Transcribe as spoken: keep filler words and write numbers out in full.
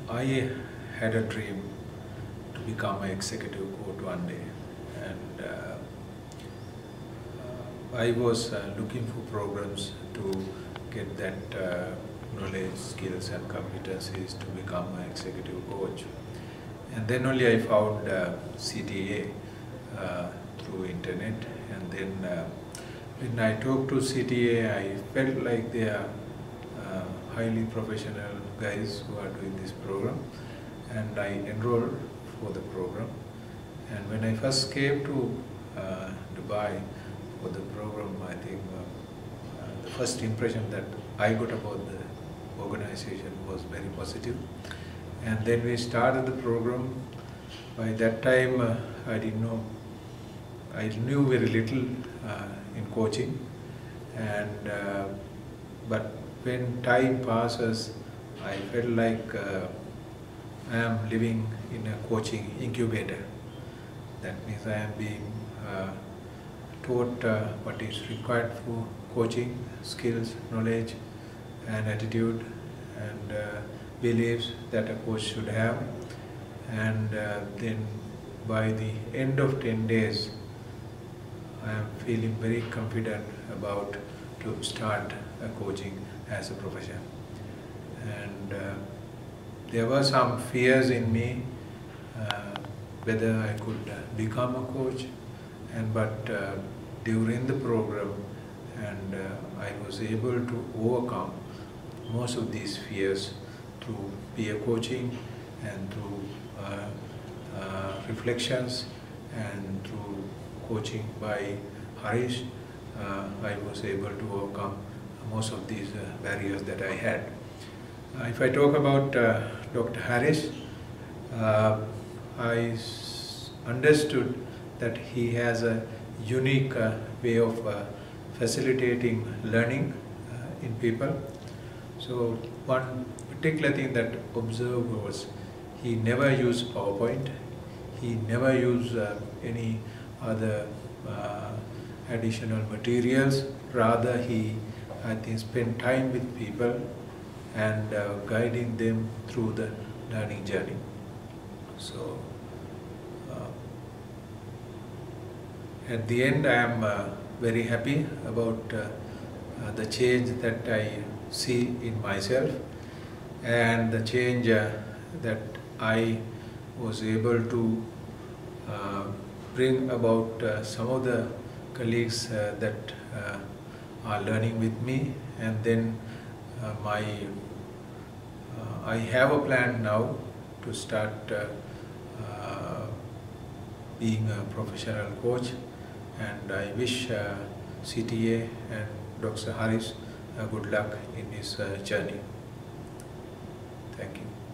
I had a dream to become an executive coach one day, and uh, uh, I was uh, looking for programs to get that uh, knowledge, skills and competencies to become an executive coach. And then only I found uh, C T A uh, through internet, and then uh, when I talked to C T A, I felt like they are uh, highly professional guys who are doing this program, and I enrolled for the program. And when I first came to uh, Dubai for the program, I think uh, uh, the first impression that I got about the organization was very positive. And then we started the program. By that time, uh, I didn't know, I knew very little uh, in coaching, and uh, but when time passes, I felt like uh, I am living in a coaching incubator. That means I am being uh, taught uh, what is required for coaching, skills, knowledge and attitude and uh, beliefs that a coach should have. And uh, then by the end of ten days, I am feeling very confident about to start a coaching as a profession. And uh, there were some fears in me uh, whether I could become a coach, and but uh, during the program, and uh, I was able to overcome most of these fears through peer coaching and through uh, uh, reflections and through coaching by Harish. uh, I was able to overcome most of these uh, barriers that I had. Uh, if I talk about uh, Doctor Harris, uh, I s understood that he has a unique uh, way of uh, facilitating learning uh, in people. So one particular thing that I observed was he never used PowerPoint, he never used uh, any other uh, additional materials. Rather, he, I think, spent time with people and uh, guiding them through the learning journey. So, uh, at the end, I am uh, very happy about uh, uh, the change that I see in myself, and the change uh, that I was able to uh, bring about uh, some of the colleagues uh, that uh, are learning with me. And then uh, my uh, I have a plan now to start uh, uh, being a professional coach, and I wish uh, C T A and Doctor Harris uh, good luck in his uh, journey. Thank you.